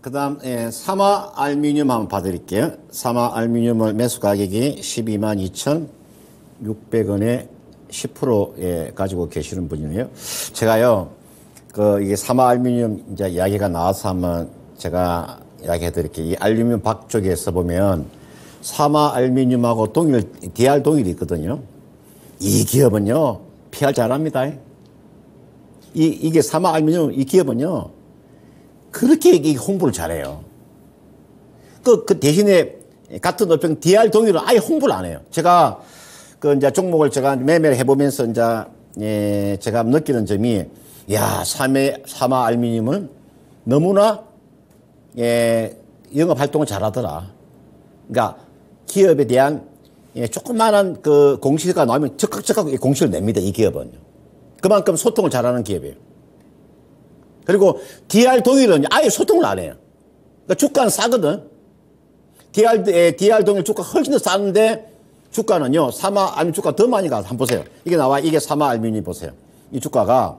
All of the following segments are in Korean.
그다음 사마 알루미늄 한번 봐드릴게요. 사마 알루미늄을 매수 가격이 122,600원에 10% 가지고 계시는 분이네요. 제가요, 이게 사마 알루미늄 이제 이야기가 나와서 한번 제가 이야기해 드릴게요. 이 알루미늄 박 쪽에서 보면 사마 알루미늄하고 DR 동일이 있거든요. 이 기업은요, PR 잘합니다. 이게 사마 알루미늄 이 기업은요, 그렇게 홍보를 잘해요. 그 대신에 같은 업종 DR 동일은 아예 홍보를 안 해요. 제가 이제 종목을 제가 매매를 해보면서 이제 제가 느끼는 점이, 야, 사마 알루미늄은 너무나 영업 활동을 잘하더라. 그러니까 기업에 대한 조그마한 공시가 나오면 적극 공시를 냅니다. 이 기업은요. 그만큼 소통을 잘하는 기업이에요. 그리고 DR 동일은 아예 소통을 안 해요. 그러니까 주가는 싸거든. DR 동일 주가 훨씬 더 싸는데 주가는요, 사마 알루미늄 주가 더 많이 가서 한번 보세요. 이게 나와, 이게 사마 알루미늄 보세요. 이 주가가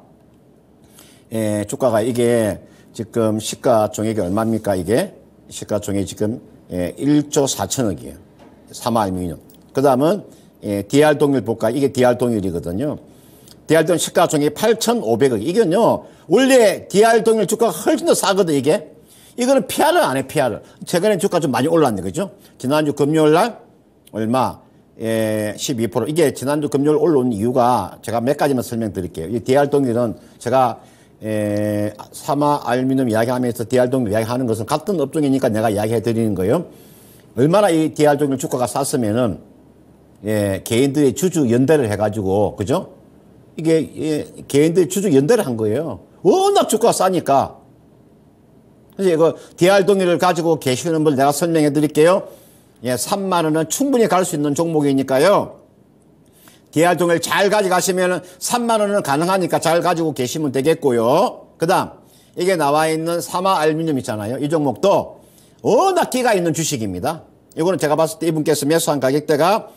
이게 지금 시가총액이 얼마입니까? 이게 시가총액이 지금 1조 4천억이에요. 사마 알루미늄. 그 다음은 DR 동일 볼까? 이게 DR 동일이거든요. DR 동일 시가총액이 8,500억. 이건요, 원래 DR 동일 주가가 훨씬 더 싸거든, 이게. 이거는 PR을 안 해, PR을. 최근에 주가 좀 많이 올랐네, 그죠? 지난주 금요일 날, 얼마? 12%. 이게 지난주 금요일 올라온 이유가 제가 몇 가지만 설명드릴게요. 이 DR 동일은 제가, 사마 알루미늄 이야기하면서 DR 동일 이야기하는 것은 같은 업종이니까 내가 이야기해 드리는 거예요. 얼마나 이 DR 동일 주가가 쌌으면은, 개인들이 주주 연대를 해가지고, 그죠? 이게, 개인들이 주주 연대를 한 거예요. 워낙 주가가 싸니까. 그래서 이거 DR 동일을 가지고 계시는 분 내가 설명해 드릴게요. 3만원은 충분히 갈 수 있는 종목이니까요. DR 동일 잘 가져가시면 3만원은 가능하니까 잘 가지고 계시면 되겠고요. 그 다음, 이게 나와 있는 사마 알루미늄 있잖아요. 이 종목도 워낙 기가 있는 주식입니다. 이거는 제가 봤을 때 이분께서 매수한 가격대가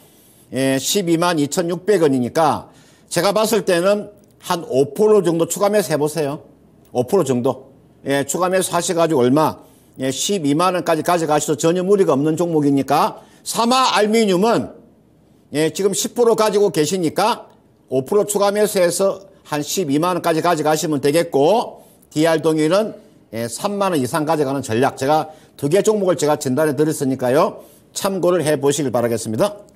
122,600원이니까 제가 봤을 때는 한 5% 정도 추가 매수 해보세요. 5% 정도. 추가 매수 하셔가지고 얼마? 12만원까지 가져가셔도 전혀 무리가 없는 종목이니까 사마 알루미늄은 지금 10% 가지고 계시니까 5% 추가 매수해서 한 12만원까지 가져가시면 되겠고, DR 동일은 3만원 이상 가져가는 전략. 제가 두 개 종목을 제가 전달해 드렸으니까요. 참고를 해 보시길 바라겠습니다.